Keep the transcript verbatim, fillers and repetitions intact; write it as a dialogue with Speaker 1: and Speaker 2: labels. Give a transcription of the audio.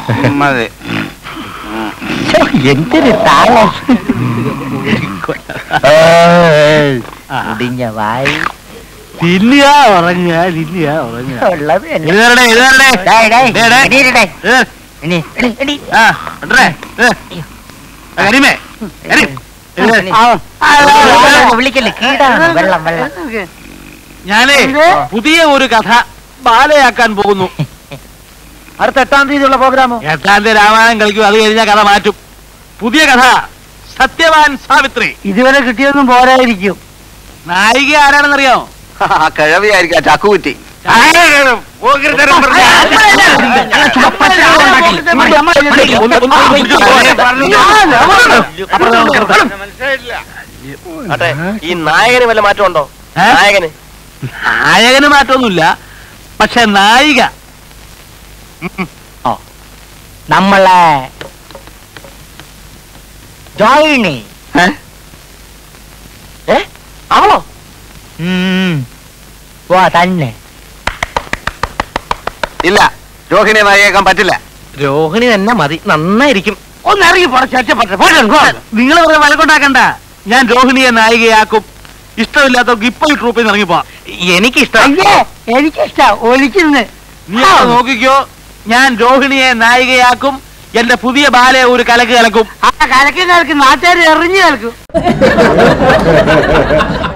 Speaker 1: മതി.
Speaker 2: എന്തൊരു താളം. ഇടിഞ്ഞ വായി
Speaker 3: തിന്നുക ഉറങ്ങുക തിന്നുക ഉറങ്ങുക
Speaker 2: ഉള്ളത് വിളിക്കല്ലേ കീടാണ്. വെള്ളം വെള്ളം.
Speaker 3: ഞാനേ പുതിയ ഒരു കഥ ബാലയാക്കാൻ പോകുന്നു.
Speaker 2: അടുത്ത എട്ടാം തീയതിയുള്ള പ്രോഗ്രാമോ?
Speaker 3: എട്ടാം തീയതി രാമായണം കളിക്കും. അത് കഴിഞ്ഞാൽ കഥ മാറ്റും. പുതിയ കഥ സത്യവാൻ സാവിത്രി.
Speaker 2: ഇതുവരെ കിട്ടിയൊന്നും പോരായിരിക്കും.
Speaker 3: നായിക ആരാണെന്നറിയാമോ?
Speaker 1: കിഴവിയായിരിക്കാം, ചക്കുകുറ്റി.
Speaker 4: ഈ നായകന് വല്ല മാറ്റമുണ്ടോ? നായകന്
Speaker 3: നായകന് മാറ്റമൊന്നുമില്ല, പക്ഷെ നായിക
Speaker 2: നമ്മളെ ജോയിനി.
Speaker 4: അവളോ?
Speaker 2: ഓ തന്നെ.
Speaker 1: ഇല്ല, രോഹിണി നായികയാക്കാൻ പറ്റില്ല.
Speaker 4: രോഹിണി തന്നെ മതി, നന്നായിരിക്കും.
Speaker 3: ഒന്നിറങ്ങി നിങ്ങൾ വെറുതെ വഴക്കുണ്ടാക്കണ്ട. ഞാൻ രോഹിണിയെ നായികയാക്കും. ഇഷ്ടമില്ലാത്തവർക്ക് ഇപ്പൊ ഈ ട്രൂപ്പിൽ നിന്ന് ഇറങ്ങിപ്പോ.
Speaker 4: എനിക്കിഷ്ടം.
Speaker 2: എനിക്കിഷ്ടം ഒളിക്കുന്നു.
Speaker 3: നീ നോക്കിക്കോ, ഞാൻ രോഹിണിയെ നായികയാക്കും. എന്റെ പുതിയ ബാലെ ഒരു കലക്ക് കലക്കും.
Speaker 2: ആ കലക്കി കലക്കും നാട്ടുകാർ എറിഞ്ഞു കലക്കും.